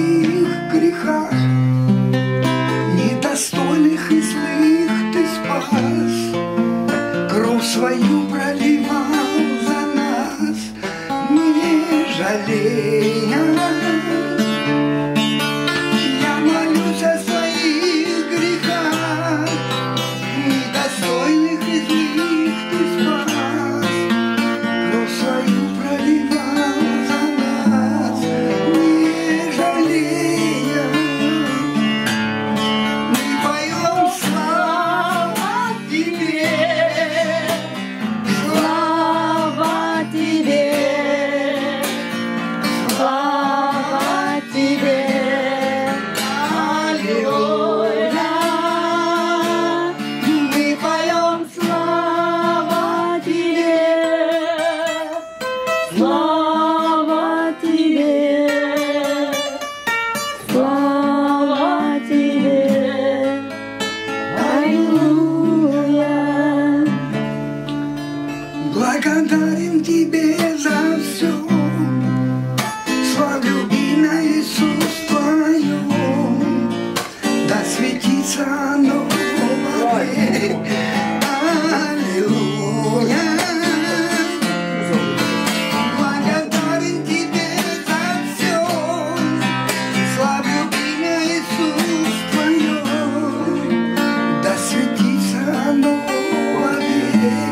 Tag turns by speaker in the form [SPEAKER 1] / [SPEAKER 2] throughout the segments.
[SPEAKER 1] своих грехах, недостойных и злых ты спас, кровь свою проливал за нас, не жалея. Я молюсь о своих грехах, недостойных и злых ты спас, кровь свою проливал за нас, не жалея. Мы поем слава тебе,
[SPEAKER 2] Слава тебе, слава тебе, аллилуйя. Мы поем слава тебе, слава тебе, слава тебе, аллилуйя.
[SPEAKER 1] благодарен тебе за все, славлю имя Иисус Твое, да светится оно вовек. Аллилуйя. Благодарен тебе за все, славлю имя Иисус Твое, да светится оно вовек.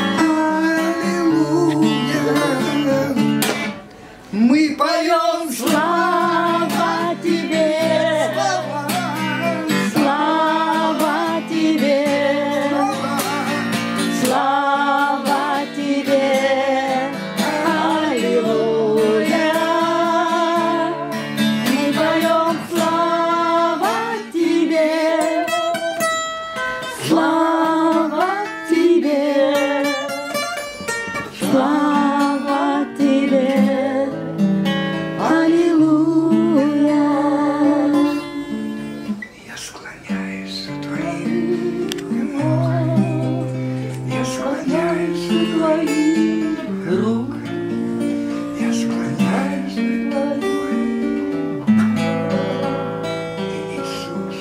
[SPEAKER 1] Мы поем
[SPEAKER 2] Слава тебе, слава тебе, слава тебе, аллилуйя. Мы поем слава тебе, слава тебе, слава тебе, аллилуйя.
[SPEAKER 1] Я склоняюсь к твоим ногам, я склоняюсь к твоим рукам, я склоняюсь к твоим Иисус.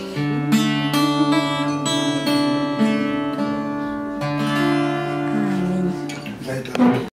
[SPEAKER 2] Аминь.
[SPEAKER 1] За это